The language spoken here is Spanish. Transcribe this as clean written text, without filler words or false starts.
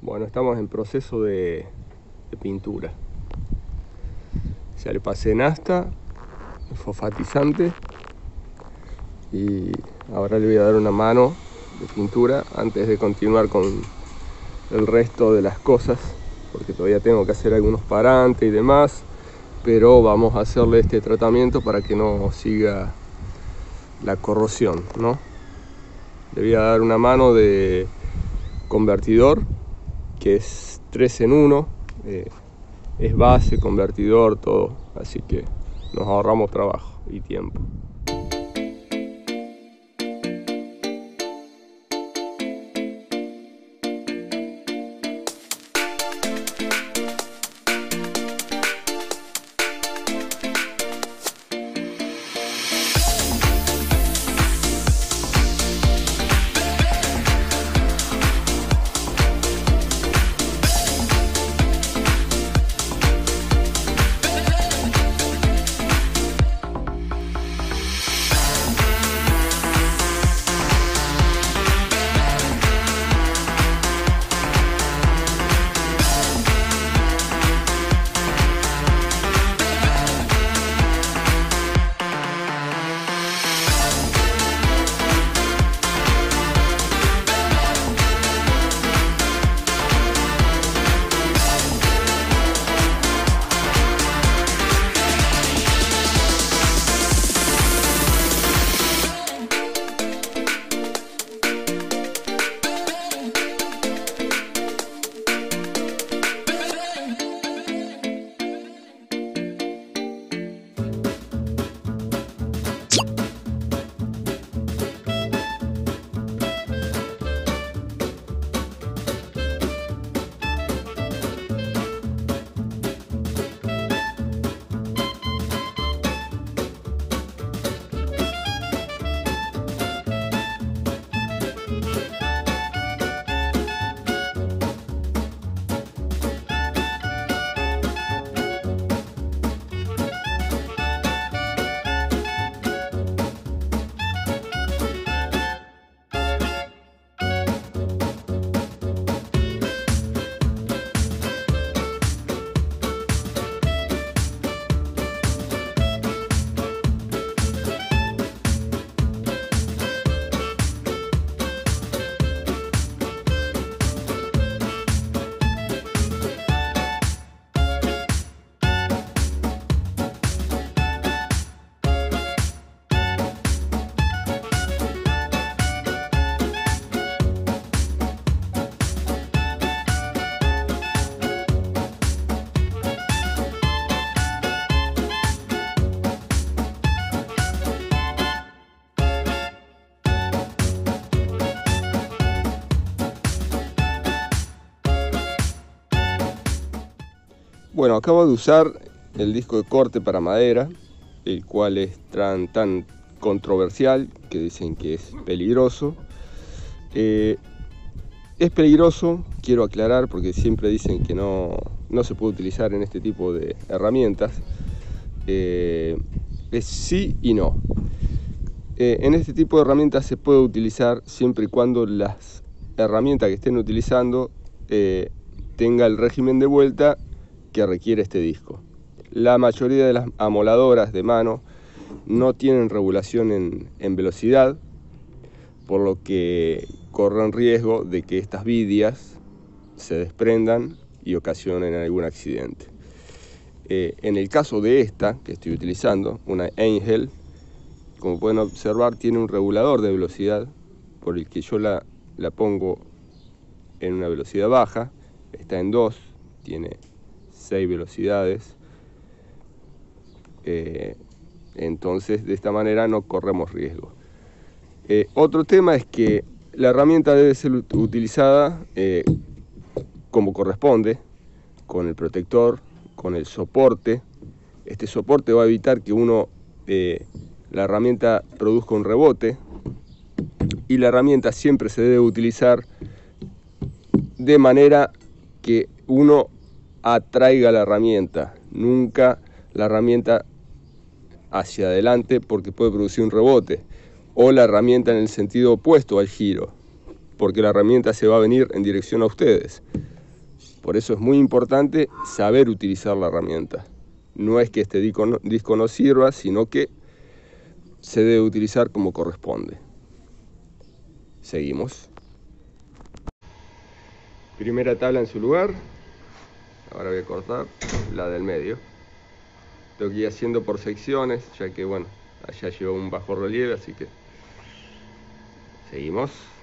Bueno, estamos en proceso de pintura. Ya le pasé nafta, fosfatizante, y ahora le voy a dar una mano de pintura antes de continuar con el resto de las cosas, porque todavía tengo que hacer algunos parantes y demás, pero vamos a hacerle este tratamiento para que no siga la corrosión, ¿no? Le voy a dar una mano de convertidor, que es 3 en 1, es base, convertidor, todo, así que nos ahorramos trabajo y tiempo. Bueno, acabo de usar el disco de corte para madera, el cual es tan controversial, que dicen que es peligroso. Es peligroso, quiero aclarar, porque siempre dicen que no se puede utilizar en este tipo de herramientas. Es sí y no. En este tipo de herramientas se puede utilizar siempre y cuando las herramientas que estén utilizando tenga el régimen de vuelta que requiere este disco. La mayoría de las amoladoras de mano no tienen regulación en velocidad, por lo que corren riesgo de que estas vidias se desprendan y ocasionen algún accidente. En el caso de esta que estoy utilizando, una Angel, como pueden observar, tiene un regulador de velocidad por el que yo la pongo en una velocidad baja, está en 2, tiene 6 velocidades, entonces de esta manera no corremos riesgo. Otro tema es que la herramienta debe ser utilizada como corresponde, con el protector, con el soporte. Este soporte va a evitar que la herramienta produzca un rebote, y la herramienta siempre se debe utilizar de manera que uno atraiga la herramienta, nunca la herramienta hacia adelante, porque puede producir un rebote, o la herramienta en el sentido opuesto al giro, porque la herramienta se va a venir en dirección a ustedes. Por eso es muy importante saber utilizar la herramienta. No es que este disco no sirva, sino que se debe utilizar como corresponde. Seguimos. Primera tabla en su lugar. Ahora voy a cortar la del medio. Tengo que ir haciendo por secciones, ya que bueno, allá lleva un bajo relieve, así que seguimos.